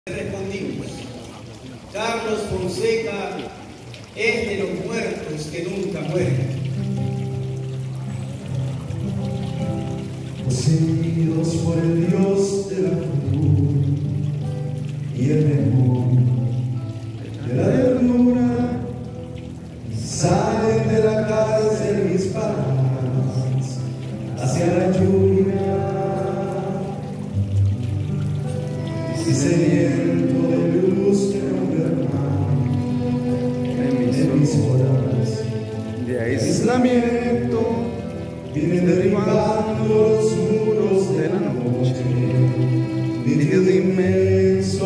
Respondimos, Carlos Fonseca es de los muertos que nunca mueren. Poseídos por el Dios de la juventud y el demonio de la ternura, salen de la cárcel mis palabras hacia la lluvia. Y sediento de luz de un hermano en mis horas de aislamiento, vienen derribando los muros de la noche, nítido inmenso.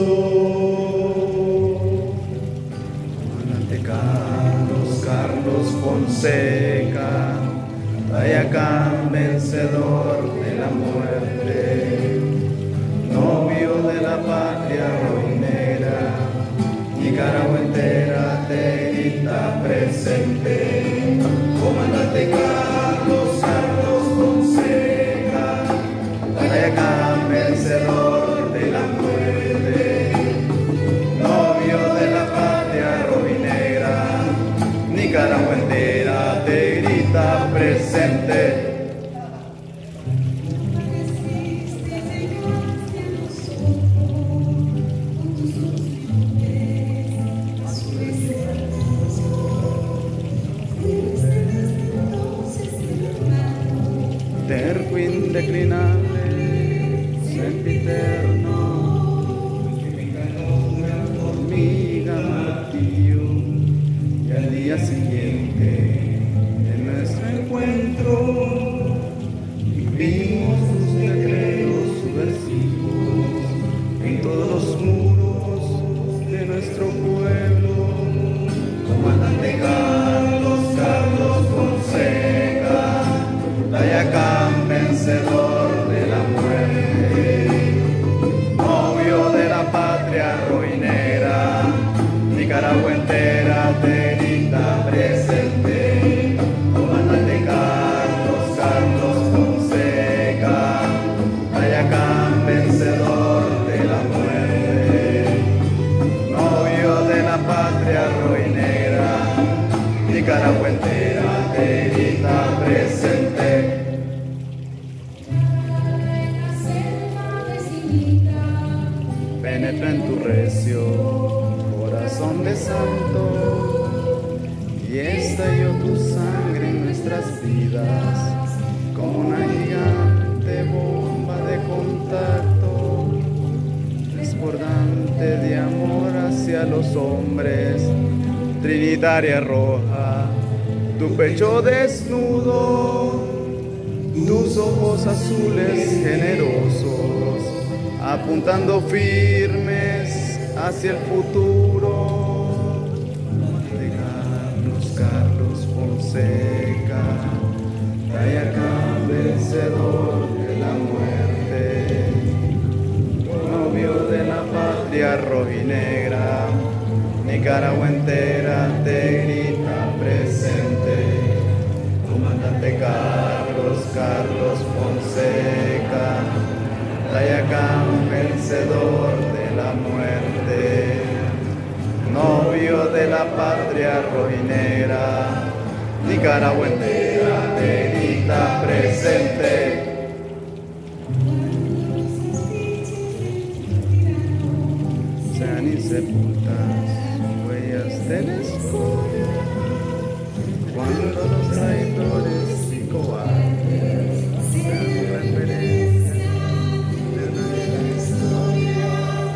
Comandante Carlos Fonseca, Tayacán, vencedor de la muerte, novio de la patria rojinera, Nicaragua entera te grita presente. Comandante Carlos Fonseca, Tayacán, vencedor de la muerte, novio de la patria rojinera, Nicaragua entera te grita presente. Terco indeclinable, sempiterno, hormiga martillo, y al día siguiente, en nuestro encuentro, vimos sus decretos subversivos en todos los muros de nuestro pueblo. Comandante Carlos Fonseca, Tayacán, vencedor de la muerte, novio de la patria rojinera, Nicaragua entera te grita presente. Comandante Carlos Fonseca, Tayacán, vencedor de la muerte, novio de la patria rojinera, Nicaragua entera te grita presente. Penetra en tu recio corazón de santo y estalló tu sangre en nuestras vidas como una gigante bomba de contacto, desbordante de amor hacia los hombres. Trinitaria roja, tu pecho desnudo, tus ojos azules generosos, apuntando firmes hacia el futuro. De Carlos Fonseca, Tayacán, vencedor de la muerte, novio de la patria rojinegra, Nicaragua entera te grita presente. Comandante Carlos Fonseca, Tayacán, vencedor de la muerte, novio de la patria rojinera, Nicaragua entera te grita presente. Sean insepultas huellas de la escoria, cuando los traidores y cobardes sean referencia de una historia.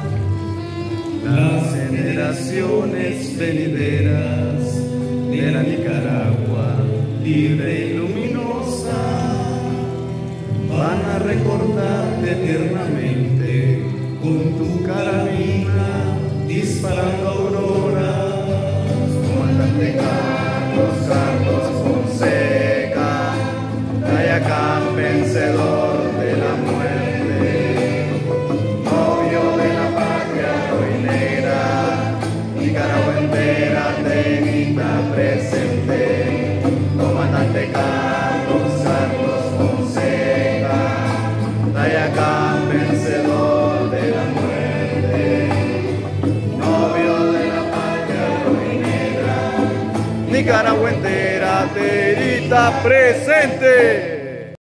Las generaciones venideras de la Nicaragua libre y luminosa van a recordarte eternamente con tu carabina disparando auroras. Comandante Carlos Fonseca, Tayacán, vencedor de la muerte, novio de la patria rojinera, Nicaragua entera te grita presente. Comandante Carlos Fonseca, Tayacán, vencedor de la muerte, Nicaragua entera, Terita presente.